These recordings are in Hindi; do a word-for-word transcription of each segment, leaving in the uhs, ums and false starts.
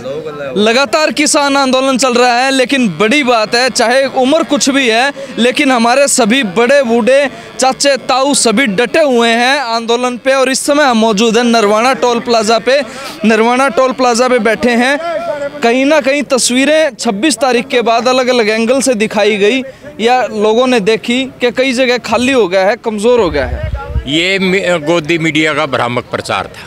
लगातार किसान आंदोलन चल रहा है, लेकिन बड़ी बात है, चाहे उम्र कुछ भी है, लेकिन हमारे सभी बड़े बूढ़े चाचे ताऊ सभी डटे हुए हैं आंदोलन पे। और इस समय हम मौजूद हैं नरवाना टोल प्लाजा पे। नरवाना टोल प्लाजा पे बैठे हैं। कहीं ना कहीं तस्वीरें छब्बीस तारीख के बाद अलग अलग एंगल से दिखाई गई या लोगों ने देखी कि कई जगह खाली हो गया है, कमज़ोर हो गया है। ये गोदी मीडिया का भ्रामक प्रचार था।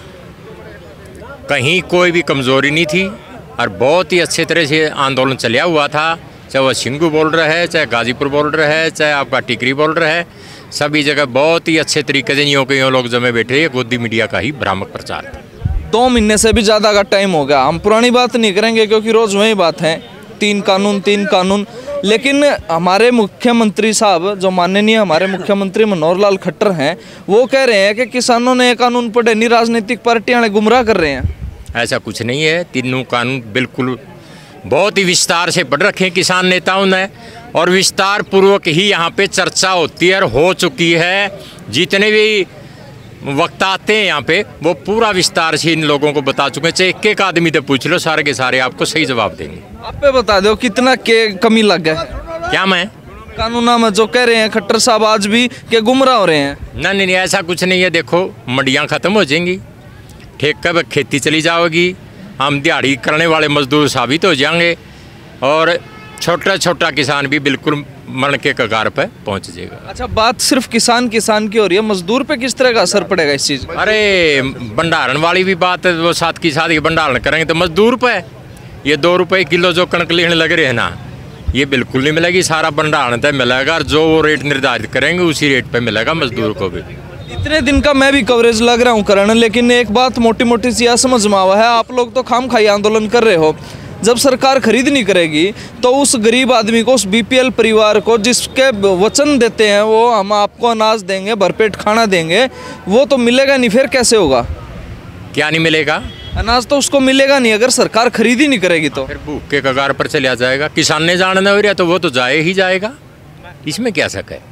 कहीं कोई भी कमज़ोरी नहीं थी और बहुत ही अच्छे तरह से आंदोलन चलिया हुआ था। चाहे वह सिंगू बोल रहा है, चाहे गाजीपुर बोल रहा है, चाहे आपका टिकरी बोल रहा है, सभी जगह बहुत ही अच्छे तरीके से यूँ के यूँ लोग जमे बैठे। ये गोदी मीडिया का ही भ्रामक प्रचार था। दो महीने से भी ज़्यादा का टाइम हो गया। हम पुरानी बात नहीं करेंगे क्योंकि रोज़ वही बात है, तीन कानून तीन कानून। लेकिन हमारे मुख्यमंत्री साहब, जो माननीय हमारे मुख्यमंत्री मनोहर लाल खट्टर हैं, वो कह रहे हैं कि किसानों ने कानून पढ़े नहीं, राजनीतिक पार्टियां गुमराह कर रहे हैं। ऐसा कुछ नहीं है। तीनों कानून बिल्कुल बहुत ही विस्तार से पढ़ रखे हैं किसान नेताओं ने, और विस्तार पूर्वक ही यहाँ पे चर्चा होती है और हो चुकी है। जितने भी वक्ता आते हैं यहाँ पे वो पूरा विस्तार से इन लोगों को बता चुके हैं। चाहे एक एक आदमी से पूछ लो, सारे के सारे आपको सही जवाब देंगे। आप पे बता दो कितना के कमी लग गया है क्या मैं कानूना में जो कह रहे हैं खट्टर साहब आज भी के गुमराह हो रहे हैं। नहीं नहीं ऐसा कुछ नहीं है। देखो मंडियाँ ख़त्म हो जाएंगी, ठेका पे खेती चली जाएगी, हम दिहाड़ी करने वाले मजदूर साबित हो जाएंगे और छोटा छोटा किसान भी बिल्कुल मरण के कगार पर पहुंच जाएगा। अच्छा, बात सिर्फ किसान किसान की हो रही है, मजदूर पे किस तरह का असर पड़ेगा इस चीज़? अरे भंडारण वाली भी बात है, वो साथ की साथ ही भंडारण करेंगे तो मजदूर पे ये दो रुपये किलो जो कणक लेने लग रहे हैं ना, ये बिल्कुल नहीं मिलेगी। सारा भंडारण तय मिलेगा और जो वो रेट निर्धारित करेंगे उसी रेट पे मिलेगा मजदूर को भी। इतने दिन का मैं भी कवरेज लग रहा हूँ करण, लेकिन एक बात मोटी मोटी सी समझ में आवा है, आप लोग तो खाम खाई आंदोलन कर रहे हो। जब सरकार खरीद नहीं करेगी तो उस गरीब आदमी को, उस बीपीएल परिवार को जिसके वचन देते हैं वो हम आपको अनाज देंगे, भरपेट खाना देंगे, वो तो मिलेगा नहीं। फिर कैसे होगा? क्या नहीं मिलेगा? अनाज तो उसको मिलेगा नहीं अगर सरकार खरीद ही नहीं करेगी तो। फिर भूख के कगार पर चला जाएगा। किसान ने जानना हो रहा तो वो तो जाए ही जाएगा, इसमें क्या शक है?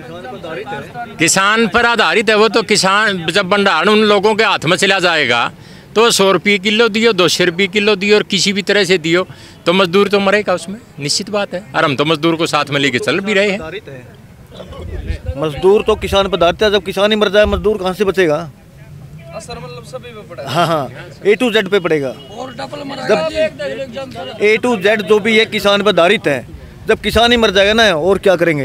किसान पर आधारित है वो तो। किसान जब भंडारण उन लोगों के हाथ में चला जाएगा तो सौ रुपये किलो दियो, दो सौ रुपये किलो दियो और किसी भी तरह से दियो तो मजदूर तो मरेगा उसमें, निश्चित बात है। और हम तो मजदूर को साथ में लेके चल भी रहे हैं। मजदूर तो किसान पर आधारित है। जब किसान ही मर जाए मजदूर कहाँ से बचेगा? असर मतलब सभी पे पड़ेगा। हाँ हाँ, ए टू जेड पे पड़ेगा। जब ए टू जेड जो भी है किसान पर आधारित है, जब किसान ही मर जाएगा ना, और क्या करेंगे?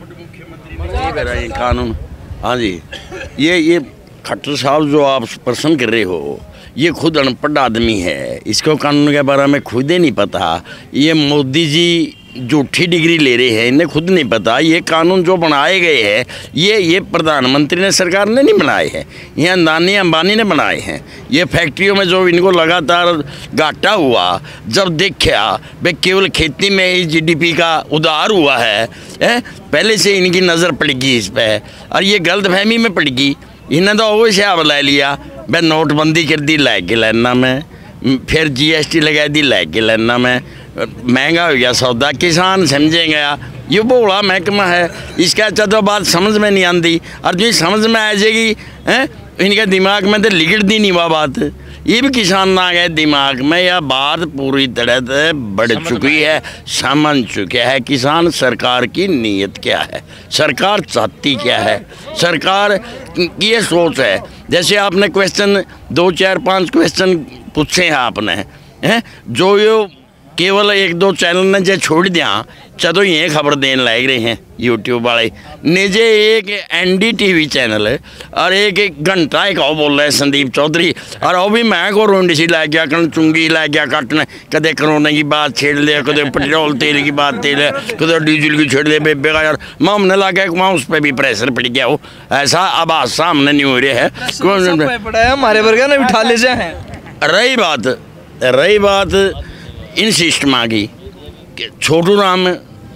कानून, हाँ जी, ये ये खट्टर साहब जो आप प्रश्न कर रहे हो, ये खुद अनपढ़ आदमी है, इसको कानून के बारे में खुद ही नहीं पता। ये मोदी जी झूठी डिग्री ले रहे हैं, इन्हें खुद नहीं पता। ये कानून जो बनाए गए हैं ये ये प्रधानमंत्री ने, सरकार ने नहीं बनाए हैं, ये अंदानी अंबानी ने बनाए हैं। ये फैक्ट्रियों में जो इनको लगातार घाटा हुआ, जब देखा भाई केवल खेती में ही जीडीपी का उधार हुआ है, है पहले से इनकी नज़र पड़ेगी इस पर, और ये गलतफहमी में पड़ेगी। इन्हें तो वो हिसाब ला लिया भाई नोटबंदी कर दी, ला के लेना में, फिर जीएसटी लगा दी, ला के लेना में, महंगा हो गया सौदा, किसान समझेंगे ये बोला महकमा है। इसका अच्छा तो बात समझ में नहीं आती, और जो समझ में आ जाएगी हैं इनके दिमाग में तो लिगड़ दी नहीं वह बात। ये भी किसान ना गए दिमाग में, यह बात पूरी तरह से बढ़ चुकी है, समझ चुके हैं किसान सरकार की नीयत क्या है, सरकार चाहती क्या है, सरकार की ये सोच है। जैसे आपने क्वेश्चन दो चार पाँच क्वेश्चन पूछे हैं आपने, हैं जो ये केवल एक दो चैनल ने जो छोड़ दिया, चलो ये खबर देने लग रहे हैं यूट्यूब वाले निजे। एक एनडीटीवी चैनल है और एक एक घंटा एक और बोल रहे हैं संदीप चौधरी, और वो भी मैं को रोंडी सी ला गया, कल चुंगी ला गया काटने, कदे कोरोना की बात छेड़ लिया, कदे पेट्रोल तेल की बात तेल है, कदे डीजल की छेड़ लिया बेबे का। यार मैं हमने ला गया वहाँ उस पर भी प्रेशर पड़ गया हो, ऐसा अब हादसा हमने नहीं हो रहा है। हमारे वर्ग ने बिठा ले जाए। रही बात रही बात इन सिस्टमा की, छोटू राम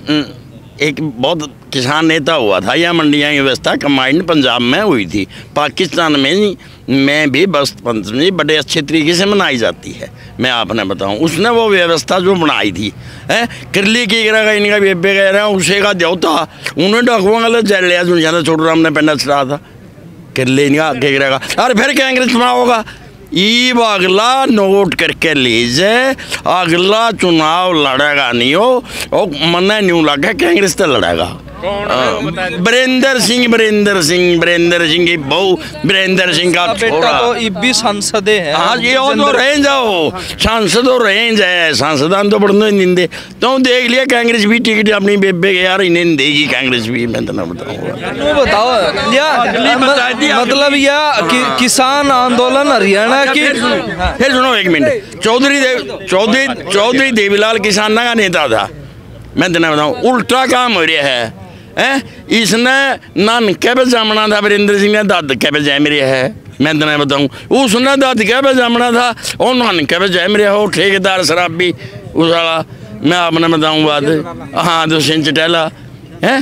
एक बहुत किसान नेता हुआ था, यह मंडियाँ की व्यवस्था कम्बाइंड पंजाब में हुई थी। पाकिस्तान में में भी बसंत पंचमी बड़े अच्छे तरीके से मनाई जाती है। मैं आपने बताऊं, उसने वो व्यवस्था जो बनाई थी है करली की करेगा इनका बेबे कह रहा उसे का देवता उन्हें डकुआ जल लिया जो छोटू राम ने पेंडा चढ़ा था करली इनका कह करेगा। और फिर कांग्रेस चुनाव होगा ईब अगला नोट करके लीजिए, अगला चुनाव लड़ेगा नहीं हो और मना न्यू लगा कांग्रेस तो लड़ेगा। बरिंदर सिंह बरिंदर सिंह बरिंदर सिंह की बहू बरिंदर सिंह का बेटा तो इब्बी सांसद है। हाँ ये और तो रह जाओ सांसद तो रह जाए, सांसदान तो बढ़ने नहीं दे। तो देख लिया कांग्रेस भी टिकट अपनी बेबे के यार इन्हें देगी कांग्रेस भी, मैं तो ना बताऊँ। बताओ या मतलब या कि, किसान आंदोलन हरियाणा की। फिर सुनो एक मिनट, चौधरी देव चौधरी चौधरी देवीलाल किसाना का नेता था, मैं तो ना बताऊँ। उल्टा काम हो रहा है हैं, इसने नानके पे जामना था, वीरेंद्र सिंह ने दादके पे जैम रहा है, मैं तो नहीं बताऊँ। उसने दादके पे जामना था और नानके पे जैम रहा हो, ठेकेदार शराबी उस वाला, मैं आपने बताऊँ बात। हाँ तो सिंह चटेला है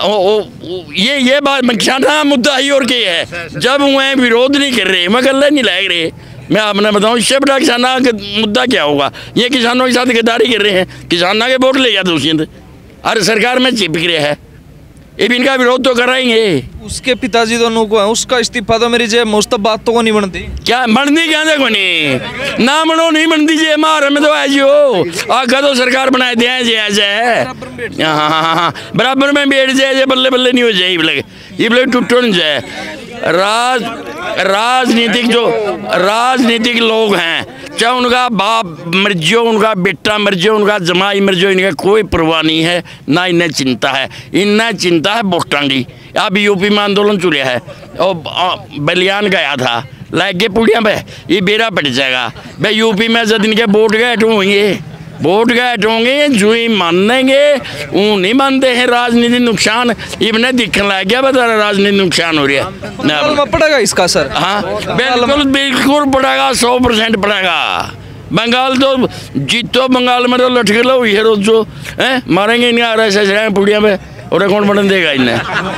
ये ये बात मकसाना मुद्दा ही और क्या है, जब वह विरोध नहीं कर रहे, मैं गले नहीं लग रहे, मैं आपने बताऊँ इससे बड़ा किसाना का मुद्दा क्या होगा। ये किसानों के साथ गद्दारी कर रहे हैं, किसाना के वोट ले जाते उसी अरे सरकार में चिपक रहे हैं, ये भी इनका विरोध तो कराएंगे। उसके पिताजी दोनों को है, उसका इस्तीफा तो मेरी जेब मुस्त बात तो को नहीं बनती। क्या बनती क्या देखो नहीं ना बनो नहीं बनती जे मार में तो है जो आगा तो सरकार बनाए दिया है जैसे हाँ हाँ हाँ बराबर में बैठ जाए जे बल्ले बल्ले नहीं हो जाए, ये ये बोले टूट नहीं जाए। राज राजनीतिक जो राजनीतिक लोग हैं, चाहे उनका बाप मर जाओ, उनका बेटा मर जाओ, उनका जमाई मर जाओ, इनका कोई परवाह नहीं है, ना इन्हें चिंता है। इन्हें चिंता है वोटां की। अब यूपी में आंदोलन चुलिया है और बलियान गया था लाइक के पुड़िया पे ये बेरा पड़ जाएगा भाई। यूपी में जब इनके वोट गए होंगे वोट गए होंगे जो ही मानेंगे वो नहीं मानते हैं। राजनीति नुकसान इन्हें दिखने लग गया, बता राजनीति नुकसान हो रहा है। पड़ेगा इसका सर? हाँ बिल्कुल बिल्कुल पड़ेगा, सौ परसेंट पड़ेगा। बंगाल तो जीतो, बंगाल में तो लटके लो ये रोज जो है मारेंगे इन्हें आ रहा है पुड़िया पे, और कौन बटन देगा इन्हें।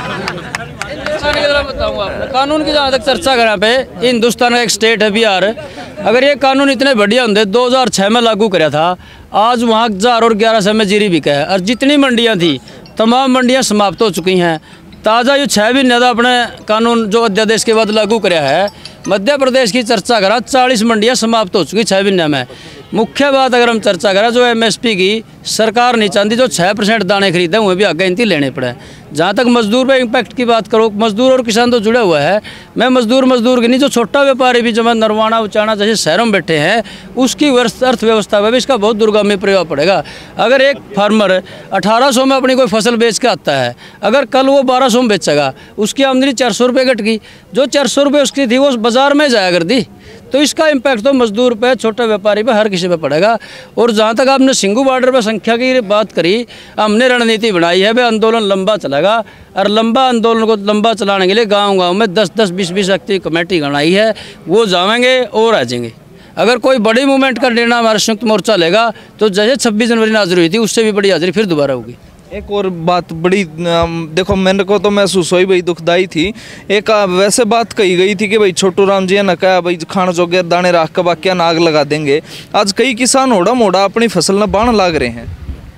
बताऊंगा कानून की जहाँ तक चर्चा करा पे, हिंदुस्तान का एक स्टेट है बिहार, अगर ये कानून इतने बढ़िया होंगे दो हज़ार छः में लागू कराया था, आज वहाँ हजार और ग्यारह सौ में जीरी बिका है, और जितनी मंडियाँ थी तमाम मंडियाँ समाप्त हो चुकी हैं। ताज़ा ये छः महीने का अपने कानून जो अध्यादेश के बाद लागू कराया है, मध्य प्रदेश की चर्चा करा चालीस मंडियाँ समाप्त हो चुकी छः महीने में। मुख्य बात अगर हम चर्चा करें जो एमएसपी की, सरकार नहीं चाहती जो छः परसेंट दाने खरीदे हुए भी आगे इनती लेने पड़े। जहाँ तक मजदूर पे इम्पैक्ट की बात करो, मजदूर और किसान तो जुड़े हुए हैं। मैं मजदूर मजदूर की नहीं, जो छोटा व्यापारी भी जब नरवाना उचाना जैसे शहरों में बैठे हैं, उसकी अर्थव्यवस्था में भी इसका बहुत दुर्गामी प्रभाव पड़ेगा। अगर एक फार्मर अठारह सौ में अपनी कोई फसल बेच के आता है, अगर कल वो बारह सौ में बेचेगा, उसकी आमदनी चार सौ रुपये घट गई, जो चार सौ रुपये उसकी थी वो बाजार में जाया करती, तो इसका इम्पैक्ट तो मजदूर पे, छोटे व्यापारी पे, हर किसी पे पड़ेगा। और जहाँ तक आपने सिंगू बॉर्डर पे संख्या की बात करी, हमने रणनीति बनाई है भाई आंदोलन लंबा चलेगा, और लंबा आंदोलन को लंबा चलाने के लिए गांव-गांव में दस दस बीस बीस व्यक्ति कमेटी बनाई है, वो जाएंगे और आ जाएंगे। अगर कोई बड़ी मूवमेंट का निर्णय हमारा संयुक्त मोर्चा लेगा तो जैसे छब्बीस जनवरी में हाजिरी हुई थी उससे भी बड़ी हाजिरी फिर दोबारा होगी। एक और बात बड़ी देखो मेरे को तो महसूस हुई भाई दुखदाई थी। एक वैसे बात कही गई थी कि भाई छोटू राम जी ने कहा भाई खान जोगे दाने राख के बाकिया नाग लगा देंगे। आज कई किसान होड़ा मोड़ा अपनी फसल न बाण लाग रहे हैं।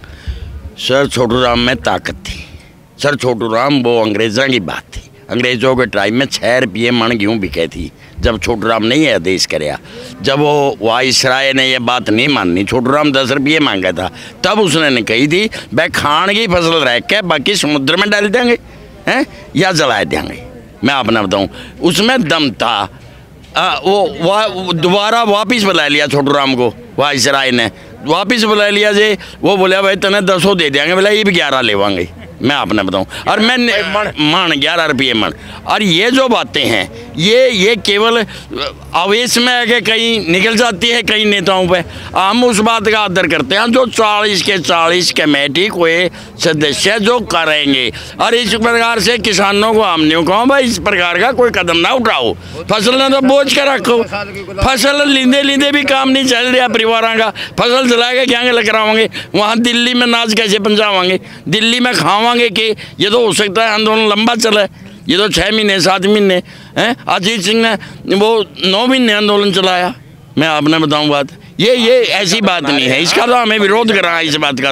सर छोटू राम में ताकत थी सर। छोटू राम वो अंग्रेज़ों की बात थी। अंग्रेज़ों के टाइम में छः रुपये मन गेहूँ बिके थी जब छोटू राम नहीं आदेश कराया। जब वो वाइसराय ने ये बात नहीं मानी, छोटू राम दस रुपये मांगा था, तब उसने ने कही थी भाई खान की फसल रह के बाकी समुद्र में डाल देंगे हैं या जला देंगे। मैं आपने बताऊँ उसमें दम था। आ, वो वा, दोबारा वापिस बुला लिया छोटू राम को, वाइसराय ने वापिस बुला लिया जे। वो बोला भाई तने दसों दे देंगे, बोला ये भी ग्यारह लेवांगे। मैं आपने बताऊं और मैं मान ग्यारह रुपये मन। और ये जो बातें हैं ये ये केवल आवेश में आके कहीं निकल जाती है कई नेताओं पे। हम उस बात का आदर करते हैं जो चालीस के चालीस कमेटी कोई सदस्य जो करेंगे। और इस प्रकार से किसानों को हम नहीं कहो भाई इस प्रकार का कोई कदम ना उठाओ, फसल ने तो बोझ के रखो। फसल लींदे लींदे भी काम नहीं चल रहा परिवारों का। फसल जला के क्या लग कराओगे, वहाँ दिल्ली में नाच कैसे पहुँचावांगे, दिल्ली में खावांगे कि ये तो हो सकता है आंदोलन लंबा चले। ये तो छः महीने सात महीने हैं। अजीत सिंह ने वो नौ महीने आंदोलन चलाया। मैं आपने बताऊं बात, ये ये ऐसी बात नहीं है, इसका तो हमें विरोध कर रहा है इस बात का। तो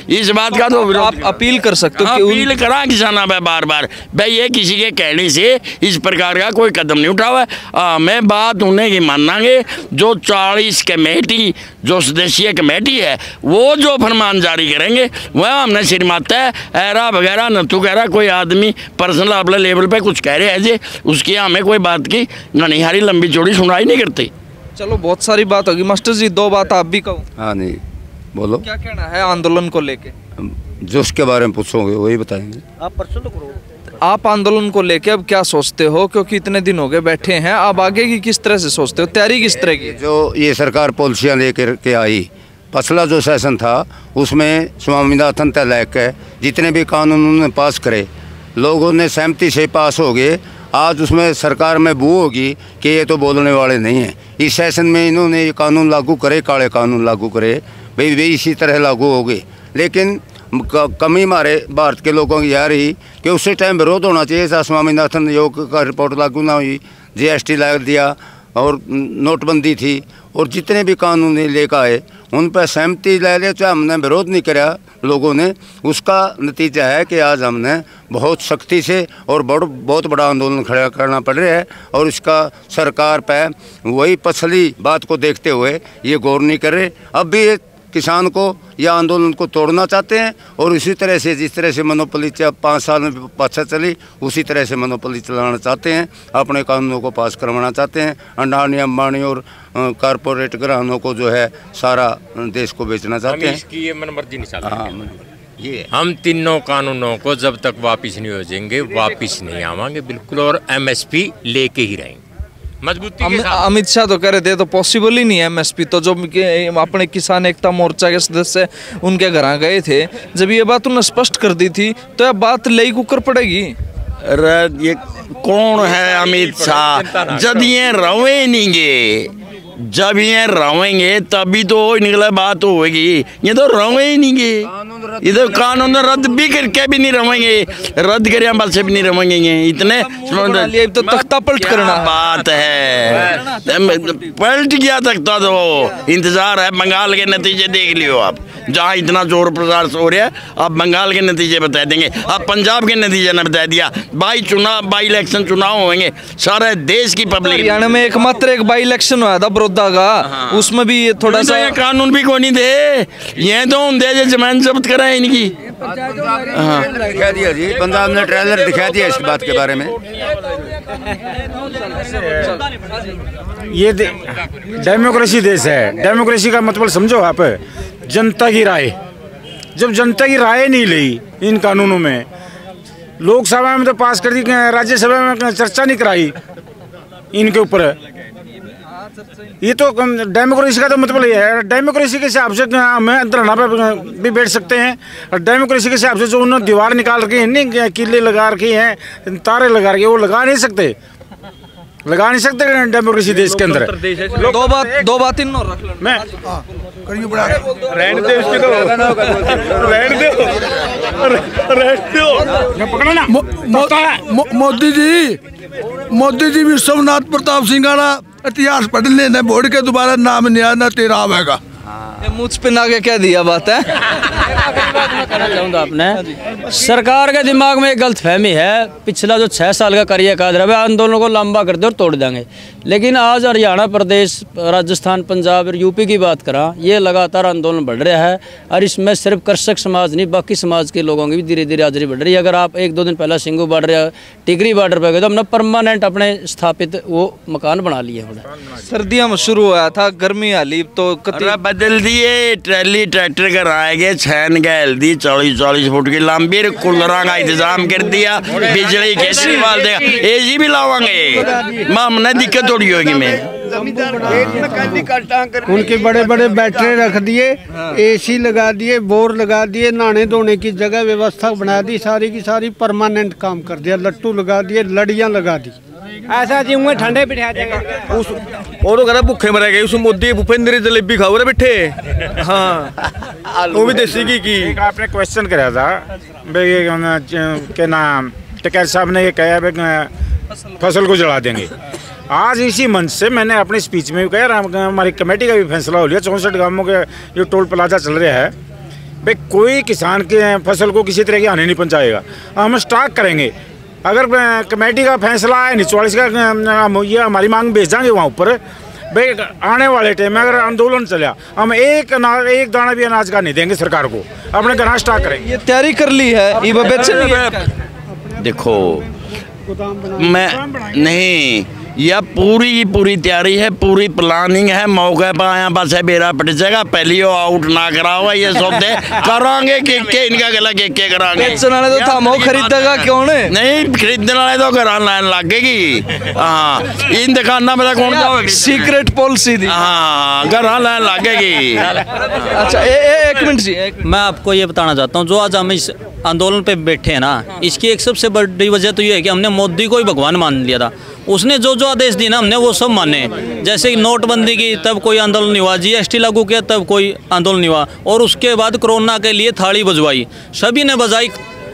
इस बात का तो आप विरोध अपील कर सकते हो कि उन- अपील करा किसाना पे बार बार भाई ये किसी के कहने से इस प्रकार का कोई कदम नहीं उठा हुआ है। आ, मैं बात उन्हें की मानांगे जो चालीस कमेटी जो सदस्यीय कमेटी है वो जो फरमान जारी करेंगे वह हमने सिर माता है। ऐरा वगैरह नतू कह कोई आदमी पर्सनल अपने लेवल पे कुछ कह रहे हैं जे उसकी हमें कोई बात की ननिहारी लंबी चौड़ी सुनाई नहीं करती। चलो बहुत सारी बात होगी, मास्टर जी दो बात आप भी कहो। हाँ नहीं बोलो, क्या कहना है आंदोलन को लेके? जो उसके बारे में पूछोगे वही बताएंगे। आप प्रश्न तो करो। आप आंदोलन को लेके अब क्या सोचते हो, क्योंकि इतने दिन हो गए बैठे हैं, अब आगे की किस तरह से सोचते हो, तैयारी किस तरह की? जो ये सरकार पॉलिसियाँ लेकर के आई, पिछला जो सेशन था उसमें स्वामीनाथन तय लेकर जितने भी कानून उन्होंने पास करे लोगों ने सहमति से पास हो गए। आज उसमें सरकार में बू होगी कि ये तो बोलने वाले नहीं हैं। इस सेशन में इन्होंने ये कानून लागू करे, काले कानून लागू करे, भाई वे इसी तरह लागू हो गए। लेकिन कमी हमारे भारत के लोगों की यह रही कि उसी टाइम विरोध होना चाहिए था। स्वामीनाथन योग का रिपोर्ट लागू ना हुई, जीएसटी लगा दिया और नोटबंदी थी और जितने भी कानून लेकर आए उन पर सहमति ले ले, तो हमने विरोध नहीं करा लोगों ने। उसका नतीजा है कि आज हमने बहुत सख्ती से और बड़ बहुत बड़ा आंदोलन खड़ा करना पड़ रहा है और इसका सरकार पे वही पछली बात को देखते हुए ये गौर नहीं कर रहे। अब भी किसान को या आंदोलन को तोड़ना चाहते हैं और इसी तरह से जिस तरह से मनोपली पाँच साल में पाछा चली उसी तरह से मनोपली चलाना चाहते हैं, अपने कानूनों को पास करवाना चाहते हैं। अंडानी अंबानी और कारपोरेट ग्राहकों को जो है सारा देश को बेचना चाहते हैं। इसकी ये मनमर्जी नहीं चल हाँ रही। ये हम तीनों कानूनों को जब तक वापिस नहीं हो जाएंगे वापिस नहीं आवांगे बिल्कुल, और एमएसपी लेके ही रहेंगे मजबूती के साथ। अमित शाह तो कह रहे थे तो पॉसिबल ही नहीं है एमएसपी, तो जो अपने किसान एकता मोर्चा के सदस्य उनके घर गए थे, जब ये बात उन्होंने स्पष्ट कर दी थी तो यह बात लई कुकर पड़ेगी। अरे ये कौन है अमित शाह? जब ये रवे नहीं गे, जब ये रवेंगे तभी तो निकला बात होगी। ये तो रवे ही नहीं गे, ये तो कानून रद्द भी करके भी नहीं रवेंगे, रद्द करे बल से भी नहीं रवेंगे। ये इतने तो तख्ता पलट करना बात है, पलट गया तख्ता तो इंतजार है। बंगाल के नतीजे देख लियो आप, जहाँ इतना जोर प्रसार हो रहा है अब बंगाल के नतीजे बता देंगे। अब पंजाब के नतीजे ने बता दिया, बाई चुनाव बाई इलेक्शन चुनाव होंगे, सारे देश की पब्लिक। हरियाणा में एकमात्र एक बाई इलेक्शन हुआ था बड़ौदा का, उसमें भी ये थोड़ा सा ये कानून भी कोई नहीं दे, ये तो हम दे जमीन जब्त करा इनकी। दिखा दिया जी, पंजाब ने ट्रेलर दिखा दिया इस बात के बारे में। ये डेमोक्रेसी देश है, डेमोक्रेसी का मतलब समझो आप, जनता की राय। जब जनता की राय नहीं ली इन कानूनों में, लोकसभा में तो पास कर दी, राज्यसभा में चर्चा नहीं कराई इनके ऊपर। ये तो डेमोक्रेसी का तो मतलब ये है। डेमोक्रेसी के हिसाब से हमें धरना पर भी बैठ सकते हैं, और डेमोक्रेसी के हिसाब से जो उन्होंने दीवार निकाल रखी है, नहीं किले लगा रखी हैं, तारे लगा रखे, वो लगा नहीं सकते, लगा नहीं सकते डेमोक्रेसी देश के अंदर। दो बात दो बात इन रख लो मैं रहने दे उसकी तो रहने दे रहने दो पकड़ो ना। मोदी जी मोदी जी विश्वनाथ प्रताप सिंह का इतिहास पढ़ लेना, बोर्ड के दोबारा नाम नहीं आना तेरा आवेगा। मुझ पे ना के क्या दिया बात है। कहना चाहूँगा आपने, सरकार के दिमाग में एक गलतफहमी है, पिछला जो छः साल का कार्यकाल रहा है आंदोलन को लंबा कर दे और तोड़ देंगे। लेकिन आज हरियाणा प्रदेश, राजस्थान, पंजाब और यूपी की बात करा, ये लगातार आंदोलन बढ़ रहा है, और इसमें सिर्फ कृषक समाज नहीं बाकी समाज के लोगों की भी धीरे धीरे हाजिरी बढ़ रही है। अगर आप एक दो दिन पहले सिंगू बॉर्डर, टिकरी बॉर्डर पर गए तो हमने परमानेंट अपने स्थापित वो मकान बना लिए। सर्दियों में शुरू हुआ था, गर्मी आली तो बदल दिए, ट्रैली ट्रैक्टर कर आएंगे, छैन गैल दी चालीस चालीस फुट की लंबी, कूलर का इंतजाम कर दिया, बिजली कैसे डाल देगा, एसी भी लावांगे, हमने दिक्कत थोड़ी होगी। मैं उनके बड़े बड़े बैटरी रख दिए, एसी लगा दिए, बोर लगा दिए, नहाने धोने की जगह व्यवस्था बना दी, सारी की सारी परमानेंट काम कर दिया, लट्टू लगा दिए, लड़ियां लगा दी। ऐसा जी उन्हें ठंडे बिठा देंगे। उस और तो कह रहा भूखे मर गए, उस मोदी भूपेंद्र जलेबी खाओ रे बैठे। हाँ वो भी देसी की की एक आपने क्वेश्चन कराया था क्या नाम, टिकैत साहब ने ये कहा फसल को जला देंगे। आज इसी मंच से मैंने अपने स्पीच में भी कहा, हमारी कमेटी का भी फैसला हो लिया, चौंसठ गांवों के जो टोल प्लाजा चल रहा है भाई कोई किसान के फसल को किसी तरह की हानि नहीं पहुंचाएगा। हम स्टॉक करेंगे, अगर कमेटी का फैसला है चौवालीस का, ये हमारी मांग भेज जाएंगे वहाँ ऊपर। भाई आने वाले टाइम में अगर आंदोलन चला, हम एक अनाज एक दाना भी अनाज का नहीं देंगे सरकार को, अपने घर स्टॉक करेंगे। ये तैयारी कर ली है, ये बेचने की। देखो मैं नहीं, यह पूरी की पूरी तैयारी है, पूरी प्लानिंग है। मौके पर आया बस है बेरा पट जाएगा, पहली वो आउट ना करा हुआ ये सौदे करांगे के के इनका गला के के करांगे। बेचने वाले तो था, मो खरीदेगा क्यों ने? नहीं खरीदने वाले तो घर लाइन लगेगी। हाँ इन दुकाना में कौन जाओगे? सीक्रेट पॉलिसी थी। हाँ घर लाइन लगेगी। अच्छा ए, ए, एक मिनट जी, मैं आपको ये बताना चाहता हूँ, जो आज हम इस आंदोलन पे बैठे हैं ना, इसकी एक सबसे बड़ी वजह तो ये है कि हमने मोदी को ही भगवान मान लिया था। उसने जो जो आदेश दिए ना, हमने वो सब माने। जैसे कि नोटबंदी की तब कोई आंदोलन नहीं हुआ, जीएसटी लागू किया तब कोई आंदोलन नहीं हुआ, और उसके बाद कोरोना के लिए थाली बजवाई, सभी ने बजाई,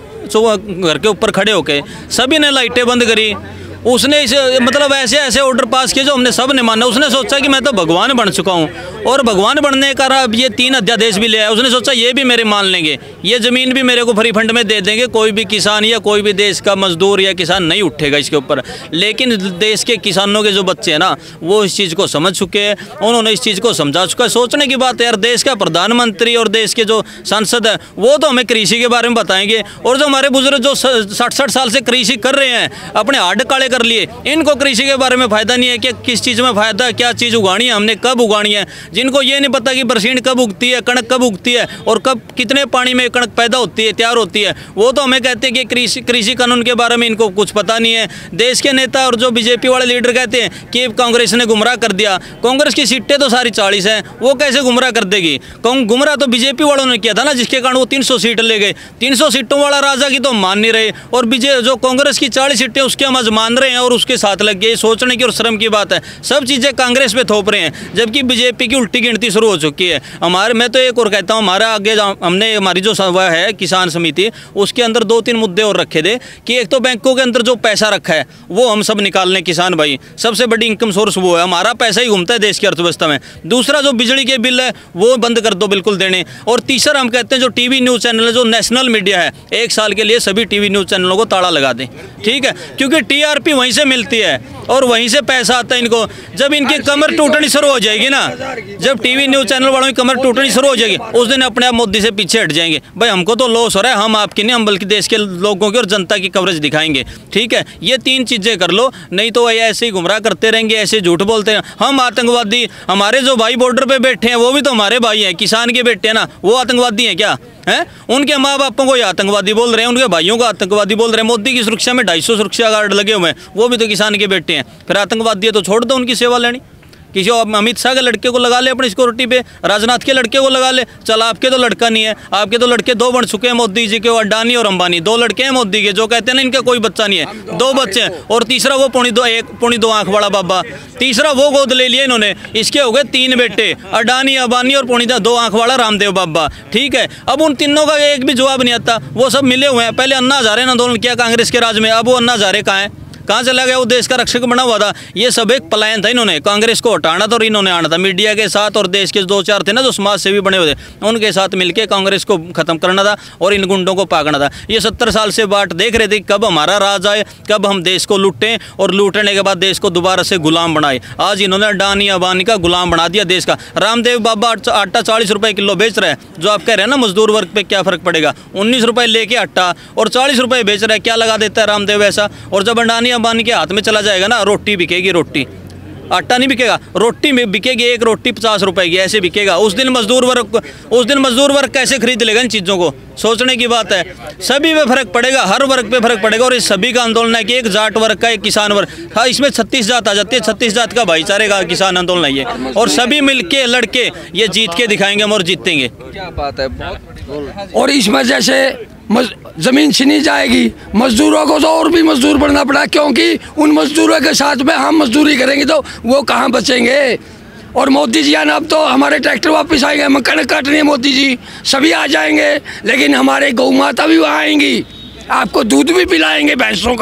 जो घर के ऊपर खड़े होके सभी ने लाइटें बंद करी। उसने इसे मतलब ऐसे ऐसे ऑर्डर पास किए जो हमने सब ने माना। उसने सोचा कि मैं तो भगवान बन चुका हूँ, और भगवान बनने का अब ये तीन अध्यादेश भी ले आया। उसने सोचा ये भी मेरे मान लेंगे, ये ज़मीन भी मेरे को फ्री फंड में दे देंगे, कोई भी किसान या कोई भी देश का मजदूर या किसान नहीं उठेगा इसके ऊपर। लेकिन देश के किसानों के जो बच्चे हैं ना, वो इस चीज़ को समझ चुके हैं, उन्होंने इस चीज़ को समझा चुका है। सोचने की बात है यार, देश का प्रधानमंत्री और देश के जो सांसद है वो तो हमें कृषि के बारे में बताएंगे, और जो हमारे बुजुर्ग जो साठ साठ साल से कृषि कर रहे हैं, अपने हाथ काले कर लिए, इनको कृषि के बारे में फायदा नहीं है कि किस चीज़ में फायदा है, क्या चीज़ उगानी है, हमने कब उगानी है। जिनको ये नहीं पता कि बरसीन कब उगती है, कणक कब उगती है, और कब कितने पानी में कणक पैदा होती है, तैयार होती है, वो तो हमें कहते हैं कि कृषि कृषि कानून के बारे में इनको कुछ पता नहीं है। देश के नेता और जो बीजेपी वाले लीडर कहते हैं कि कांग्रेस ने गुमराह कर दिया। कांग्रेस की सीटें तो सारी चालीस हैं, वो कैसे गुमराह कर देगी? गुमराह तो बीजेपी वालों ने किया था ना, जिसके कारण वो तीन सौ सीट ले गए। तीन सौ सीटों वाला राजा की तो मान नहीं रहे, और बीजे जो कांग्रेस की चालीस सीटें उसके हम आज मान रहे हैं, और उसके साथ लग गए। सोचने की और शर्म की बात है, सब चीज़ें कांग्रेस पे थोप रहे हैं, जबकि बीजेपी की उल्टी गिनती शुरू हो चुकी है। हमारे मैं तो एक और कहता हूँ, हमारा आगे हमने हमारी जो सभा है किसान समिति, उसके अंदर दो तीन मुद्दे और रखे थे कि एक तो बैंकों के अंदर जो पैसा रखा है वो हम सब निकाल लें। किसान भाई सबसे बड़ी इनकम सोर्स वो है, हमारा पैसा ही घूमता है देश की अर्थव्यवस्था में। दूसरा जो बिजली के बिल है वो बंद कर दो बिल्कुल देने। और तीसरा हम कहते हैं जो टीवी न्यूज़ चैनल है, जो नेशनल मीडिया है, एक साल के लिए सभी टीवी न्यूज़ चैनलों को ताला लगा दें, ठीक है? क्योंकि टीआरपी वहीं से मिलती है और वहीं से पैसा आता है इनको। जब इनकी कमर टूटनी शुरू हो जाएगी ना, जब टीवी न्यूज़ चैनल वालों की कमर टूटनी शुरू हो जाएगी, उस दिन अपने आप मोदी से पीछे हट जाएंगे। भाई हमको तो लॉस हो रहा है, हम आपकी नहीं, हम बल्कि देश के लोगों की और जनता की कवरेज दिखाएंगे, ठीक है? ये तीन चीज़ें कर लो, नहीं तो ऐसे ही गुमराह करते रहेंगे, ऐसे झूठ बोलते हैं हम आतंकवादी। हमारे जो भाई बॉर्डर पे बैठे हैं वो भी तो हमारे भाई हैं, किसान के बेटे हैं ना, वो आतंकवादी हैं क्या? हैं? उनके माँ बापों को ये आतंकवादी बोल रहे हैं, उनके भाइयों को आतंकवादी बोल रहे हैं। मोदी की सुरक्षा में ढाई सौ सुरक्षा गार्ड लगे हुए हैं, वो भी तो किसान के बेटे हैं। फिर आतंकवादी है तो छोड़ दो उनकी सेवा लेनी। किसी अमित शाह के लड़के को लगा ले अपनी सिक्योरिटी पे, राजनाथ के लड़के को लगा ले। चल आपके तो लड़का नहीं है, आपके तो लड़के दो बन चुके हैं मोदी जी के, अडानी और अंबानी, दो लड़के हैं मोदी के, जो कहते हैं ना इनका कोई बच्चा नहीं है, दो बच्चे हैं। और तीसरा वो पौनी दो एक पौनी दो आंख वाला बाबा, तीसरा वो गोद ले लिया इन्होंने, इसके हो गए तीन बेटे, अडानी अंबानी और पौनी दो आंख वाला रामदेव बाबा, ठीक है? अब उन तीनों का एक भी जवाब नहीं आता, वो सब मिले हुए हैं। पहले अन्ना हजारे ने आंदोलन किया कांग्रेस के राज में, अब वो अन्ना हजारे कहाँ है, कहाँ चला गया? वो देश का रक्षक बना हुआ था। ये सब एक प्लान था, इन्होंने कांग्रेस को हटाना था और इन्होंने आना था मीडिया के साथ, और देश के दो चार थे ना जो समाज सेवी बने हुए थे, उनके साथ मिलके कांग्रेस को खत्म करना था और इन गुंडों को पागना था। ये सत्तर साल से बाट देख रहे थे कब हमारा राज आए, कब हम देश को लूटें, और लूटने के बाद देश को दोबारा से गुलाम बनाए। आज इन्होंने अडानी अंबानी का गुलाम बना दिया देश का। रामदेव बाबा आटा चालीस रुपये किलो बेच रहे हैं, जो आप कह रहे हैं ना मजदूर वर्ग पे क्या फर्क पड़ेगा? उन्नीस रुपये लेके आटा और चालीस रुपये बेच रहे हैं, क्या लगा देता है रामदेव ऐसा? और जब अडानी अंबानी के हाथ में चला जाएगा ना, रोटी बिकेगी, रोटी, आटा नहीं बिकेगा, रोटी में बिकेगी। एक रोटी पचास रुपए की ऐसे बिकेगा। उस दिन मजदूर वर्ग उस दिन मजदूर वर्ग कैसे खरीद लेगा इन चीज़ों को? सोचने की बात है। सभी पे फर्क पड़ेगा, हर वर्ग पे फर्क पड़ेगा। और इस सभी का आंदोलन है कि एक जाट वर्ग का, एक किसान वर्ग, हाँ इसमें छत्तीस जात आ जाती है, छत्तीस जात का भाईचारे का किसान आंदोलन है ये, और सभी मिलके लड़के ये जीत के दिखाएंगे हम, और जीतेंगे। क्या बात है, बहुत। और इसमें जैसे जमीन छीनी जाएगी, मजदूरों को तो और भी मजदूर बनना पड़ा, क्योंकि उन मजदूरों के साथ में हम मजदूरी करेंगे तो वो कहाँ बचेंगे? और मोदी जी आना, अब तो हमारे ट्रैक्टर वापस आएंगे, हम कणक काटनी है, मोदी जी सभी आ जाएंगे, लेकिन हमारे गौ माता भी वहाँ आएंगी, आपको दूध भी पिलाएंगे भैंसों का।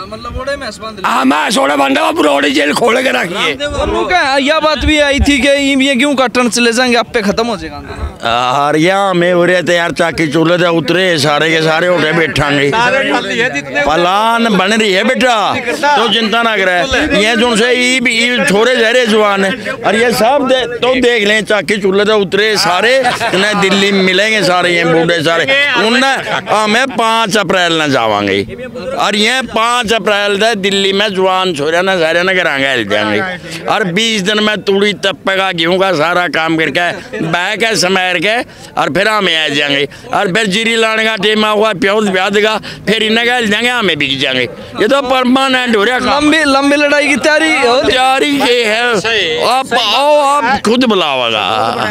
मतलब ओड़े में बांध हाँ मैं सोड़ा बांधा हुआ पूरा ओड़ी जेल खोल के रखी है। और वो क्या यह बात भी आई थी कि ये क्यों काटन चले जाएंगे आप पे खत्म हो जाएगा। हरिया में हो रहे थे यार, चाकी चूल्हे से उतरे सारे के सारे उठे बैठांगे, पलान बन रही है बेटा, तो चिंता ना करे। ये जो से ई छोरे जहरे जवान है और ये सब दे, तो देख लें चाकी चूल्हे से उतरे सारे उन्हें दिल्ली में मिलेंगे सारे ये बूढ़े सारे। उन्हें हमें पाँच अप्रैल न जावांगे और ये पाँच अप्रैल से दिल्ली में जवान छोरे न सारे न करांगे हिल जाएंगे और बीस दिन में तूड़ी तप्पे का गेहूँ का सारा काम करके बह के समैर के और फिर हमें आ जाएंगे और फिर जीरी लाने का टेम हुआ प्याज ब्याह देगा फिर इन्हें का हिल जाएंगे, हमें बिक जाएंगे। ये तो परमानेंट हो रहा। लंबी लंबी लड़ाई की तैयारी तैयारी के है, आप आओ आप खुद बुलाओगा।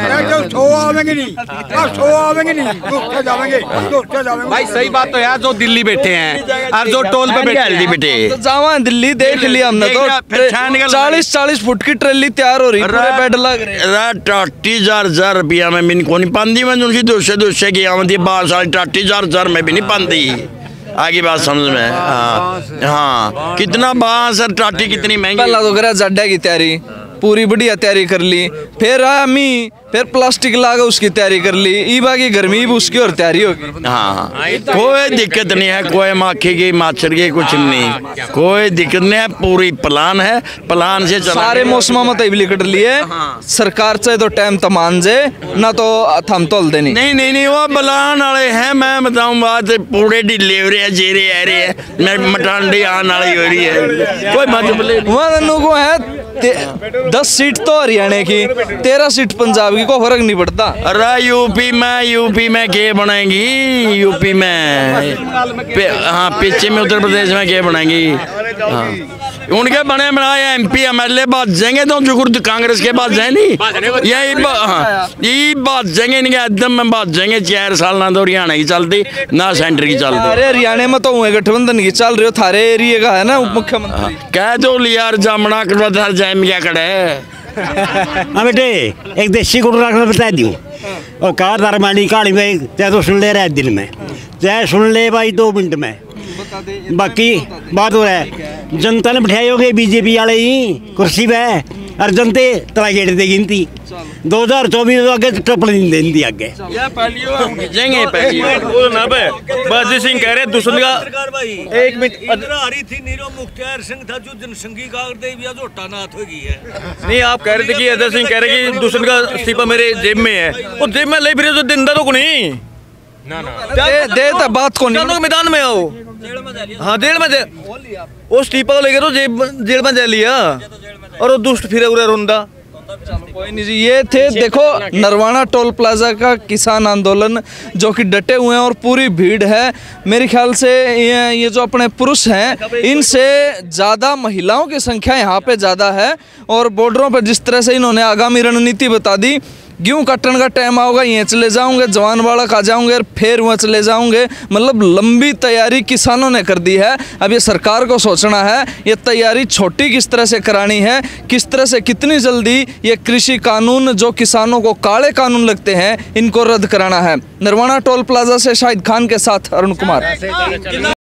भाई सही बात तो यार, जो दिल्ली बैठे हैं और जो टोल पे बैठे बेटे तो जावा दिल्ली देख लिया हमने तो चालीस चालीस फुट की ट्रेली तैयार हो रही है, पूरे बेड लग रहे टाटी हजार हजार रुपया में भी को नहीं पाती मैं उनकी दो सौ दो सौ की आमदी बारह साल टाटी हजार हजार में भी नहीं पाती। आगे बात समझ में। हाँ हाँ कितना बांस और टाटी कितनी महंगी। पहला तो करा जड्डा की तैयारी पूरी बढ़िया तैयारी कर ली, फिर आमी फिर प्लास्टिक लागा उसकी तैयारी कर ली, ई बाकी गर्मी भी उसकी और तैयारी होगी। हाँ कोई दिक्कत नहीं है, कोई माखी की माछर की कुछ नहीं, कोई दिक्कत नहीं है, पूरी प्लान है, प्लान से चला। सारे मौसम में तैबली कट लिए सरकार चाहे तो टाइम तमान जे ना तो थम तोल देनी। नहीं नहीं नहीं वो प्लान वाले हैं, मैं बताऊँ बात पूरे ढीले हो रहे हैं, जेरे आ रहे हैं, मैं मटांडी आने वाली हो रही है, कोई मतलब वहाँ को है दस सीट तो हरियाणा की, तेरह सीट पंजाब की, कोई फर्क नहीं पड़ता। अरे यूपी में यूपी में क्या बनाएंगी, यूपी में पे, हाँ पीछे में उत्तर प्रदेश में क्या बनाएंगी। हाँ उनके बने बनाए एमपी एमएलए बात जाएंगे तो जो कांग्रेस के बात जाए नहीं, यही हाँ यही बात जाएंगे इनके एकदम में बात जाएंगे। चार साल ना तो हरियाणा की चलती ना सेंटर की चलती। अरे हरियाणा में तो हुए गठबंधन की चल रही हो, थारे एरिया का है ना उप मुख्यमंत्री। कह दो लियार जामना कर जाम क्या करे। हाँ बेटे एक देसी गुड़ रखना बता दूँ और कहा धर्मानी कहानी में चाहे तो सुन ले रहा है दिन में, चाहे सुन ले भाई दो मिनट में, बाकी बात हो रहा है जनता ने बिठाए हो गए बीजेपी वाले ही कुर्सी पे और जनते तला गेट दे गिनती दो हजार चौबीस आगे टपल नहीं देती आगे बाजी सिंह कह रहे दूसरे का एक मिनट थी नीरो मुख्तियार सिंह था जो जनसंघी का नाथ होगी है। नहीं आप कह रहे थे कि अजय सिंह कह रहे कि दूसरे का इस्तीफा मेरे जेब में है, वो जेब में ले फिर तो दिन तो नहीं ना ना दे दे तो बात को नहीं मैदान में आओ। हाँ जेल में वो इस्तीफा को लेकर तो जेब जेल में जा लिया और वो दुष्ट फिर उरे रोंदा। कोई नहीं जी, ये थे देखो नरवाना टोल प्लाजा का किसान आंदोलन जो कि डटे हुए हैं और पूरी भीड़ है। मेरे ख्याल से ये ये जो अपने पुरुष हैं इनसे ज़्यादा महिलाओं की संख्या यहाँ पे ज़्यादा है और बॉर्डरों पर जिस तरह से इन्होंने आगामी रणनीति बता दी, गेहूँ काटने का टाइम आओगे ये चले जाऊंगे, जवान बालक आ जाऊंगे और फिर वहाँ चले जाऊंगे। मतलब लंबी तैयारी किसानों ने कर दी है। अब ये सरकार को सोचना है ये तैयारी छोटी किस तरह से करानी है, किस तरह से कितनी जल्दी ये कृषि कानून जो किसानों को काले कानून लगते हैं इनको रद्द कराना है। नरवाना टोल प्लाजा से शाहिद खान के साथ अरुण कुमार।